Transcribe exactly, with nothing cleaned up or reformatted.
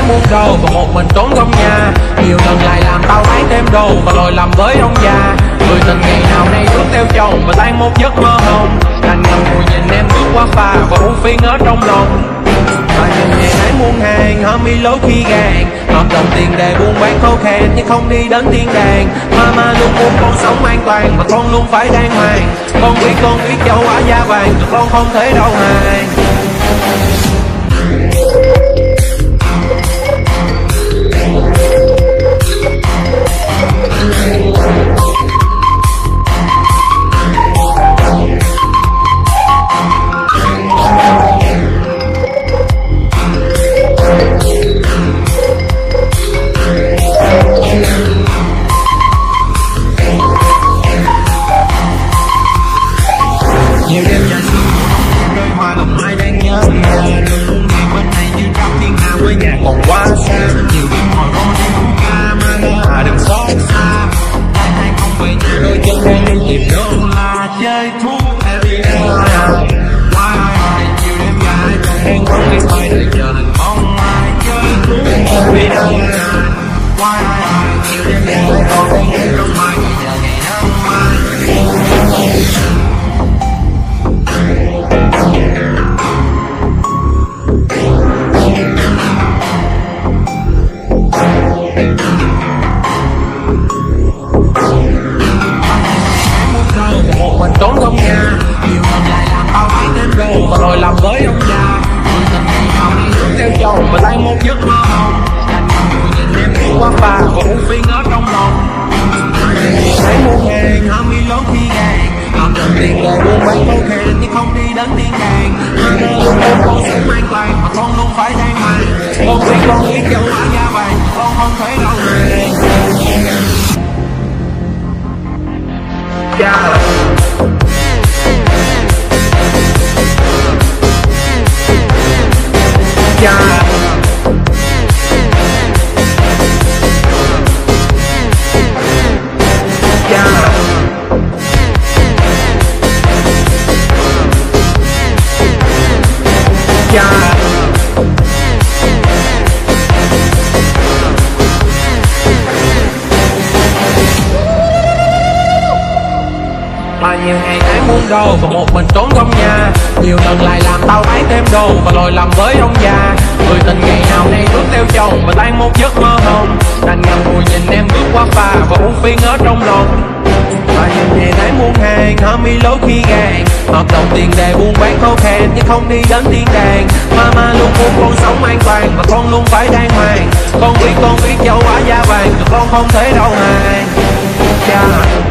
muôn đồ và một mình trốn trong nhà. Nhiều lần lại làm tao thấy thêm đồ và lồi lầm với ông già. Người tình ngày nào nay bước theo chồng và tan một giấc mơ hồng. Đành ngậm ngùi nhìn em bước qua phà và u phiền ở trong lòng. Và nhìn ngày thấy muôn hàng hở mi lối khi gàn. Hợp đồng tiền đề buôn bán khô khan nhưng không đi đến thiên đàng. Mama luôn muốn con sống an toàn và con luôn phải đàng hoàng. Con biết con biết châu Á da vàng nhưng con không thể đâu hàng. Nhiều đêm nhà đôi hoa lòng ai đang nhớ nhà. Đường luôn ngày bên này như trong thiên hà quê nhà còn quá xa. Nhiều đêm ngồi con đi uống ca mà nó đừng xót xa. Hai hai không về nhà đôi chân đang đi tìm đâu là chơi thuốc every day. Why nhiều đêm dài đang không đi thôi đợi chờ hình bóng ai chơi thuốc every day. Why nhiều đêm dài còn đang nghĩ trong mai giờ ngày năm mai. Một mình trốn trong nhà. Nhiều lần lại làm tao thấy thêm đồ và rồi làm với ông già. Người tình ngày nào đi bước theo chồng và tan một giấc mơ hồng. Đành ngậm ngùi nhìn em bước qua phà và u phiền ở trong lòng. Thấy muôn hàng hở mi lối khi gàn. Hợp đồng tiền đề buôn bán khô khan nhưng không đi đến thiên đàng. Mama luôn muốn con sống an toàn và con luôn phải đàng hoàng. Con biết con biết châu Á da vàng con không thể đâu hàng. Yeah. Yeah. Yeah. Mà nhiều ngày thấy muôn đồ và một mình trốn trong nhà. Nhiều lần lại làm tao thấy thêm đồ và lồi lầm với ông già. Người tình ngày nào nay bước theo chồng và tan một giấc mơ hồng. Đành ngậm ngùi nhìn em bước qua phà và u phiền ở trong lòng. Và nhìn ngày thấy muôn hàng hở mi lối khi gàn. Hợp đồng tiền đề buôn bán khô khan nhưng không đi đến thiên đàng. Mama luôn muốn con sống an toàn và con luôn phải đàng hoàng. Con biết con biết châu Á da vàng nhưng con không thể đâu hàng. Yeah.